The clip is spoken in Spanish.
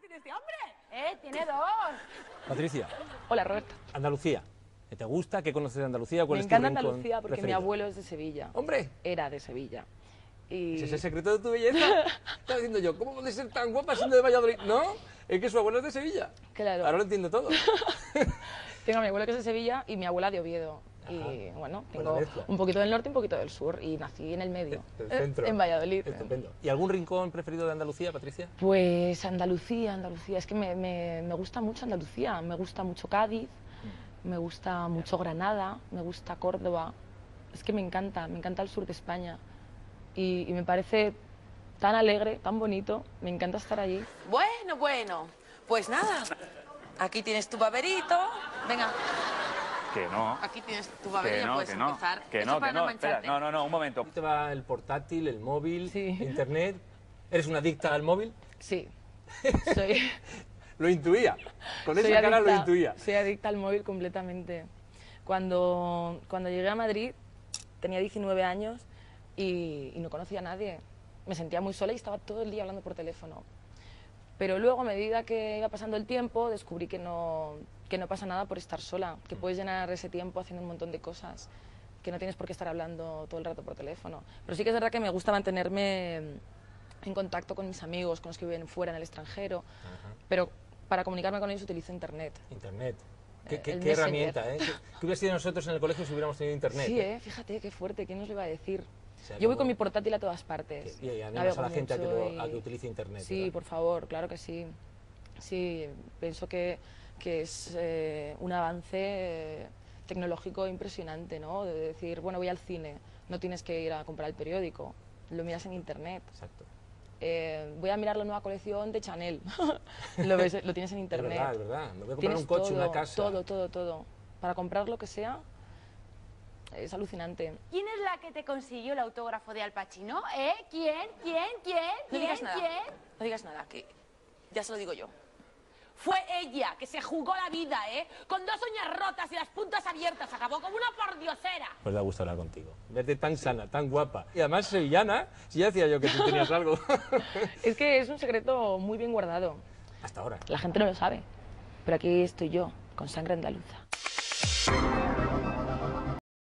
tiene este hombre? Tiene dos. Patricia. Hola, Roberto. Andalucía. ¿Qué te gusta? ¿Qué conoces de Andalucía? ¿Cuál Me es tu encanta rincón Andalucía porque preferido? mi abuelo es de Sevilla. ¡Hombre! Era de Sevilla. Y... ¿Ese es el secreto de tu belleza? Estaba diciendo yo, ¿cómo puede ser tan guapa siendo de Valladolid? No, es que su abuelo es de Sevilla. Claro. Ahora lo entiendo todo. Tengo a mi abuelo que es de Sevilla y mi abuela de Oviedo. Ajá. Y bueno, Buena tengo mezcla. un poquito del norte y un poquito del sur. Y nací en el medio, El centro. en Valladolid. Estupendo. ¿Y algún rincón preferido de Andalucía, Patricia? Pues Andalucía. Es que me gusta mucho Andalucía. Me gusta mucho Cádiz, me gusta mucho Granada, me gusta Córdoba. Es que me encanta el sur de España. Y me parece tan alegre, tan bonito. Me encanta estar allí. Bueno, pues nada. Aquí tienes tu baberito. Venga, Que no. aquí tienes tu baberito, ya puedes que no. empezar. Que Eso no, para que no. mancharte. Espera, no, un momento. ¿Cómo te va el portátil, el móvil, Sí. internet? ¿Eres una adicta al móvil? Sí, soy... Lo intuía. Con Soy esa cara lo adicta- intuía. Soy adicta al móvil completamente. Cuando llegué a Madrid tenía 19 años y no conocía a nadie. Me sentía muy sola y estaba todo el día hablando por teléfono. Pero luego, a medida que iba pasando el tiempo, descubrí que no pasa nada por estar sola, que puedes llenar ese tiempo haciendo un montón de cosas, que no tienes por qué estar hablando todo el rato por teléfono. Pero sí que es verdad que me gusta mantenerme en contacto con mis amigos, con los que viven fuera, en el extranjero, pero para comunicarme con ellos utilizo Internet. Internet. El ¿Qué Messenger. herramienta, ¿eh? ¿Qué hubiera sido nosotros en el colegio si hubiéramos tenido Internet? Sí, fíjate, qué fuerte, ¿quién nos lo iba a decir? O sea, Yo voy como- con mi portátil a todas partes. Y animas Navego a la gente a que, mucho a que utilice Internet. Sí, ¿verdad? por favor, claro que sí. Sí, pienso que es un avance tecnológico impresionante, ¿no? De decir, bueno, voy al cine, no tienes que ir a comprar el periódico, lo miras en Internet. Exacto. Voy a mirar la nueva colección de Chanel, lo tienes en Internet. Es verdad. Me voy a comprar Tienes un coche, todo, una casa. todo. Para comprar lo que sea, es alucinante. ¿Quién es la que te consiguió el autógrafo de Al Pacino? ¿Quién? No digas nada. No digas nada, que ya se lo digo yo. Fue ella que se jugó la vida, con 2 uñas rotas y las puntas abiertas. Acabó como una pordiosera. Pues da gusto hablar contigo. Verte tan sana, tan guapa. Y además sevillana, si ya decía yo que tú tenías algo. Es que es un secreto muy bien guardado. Hasta ahora. La gente no lo sabe, pero aquí estoy yo, con sangre andaluza.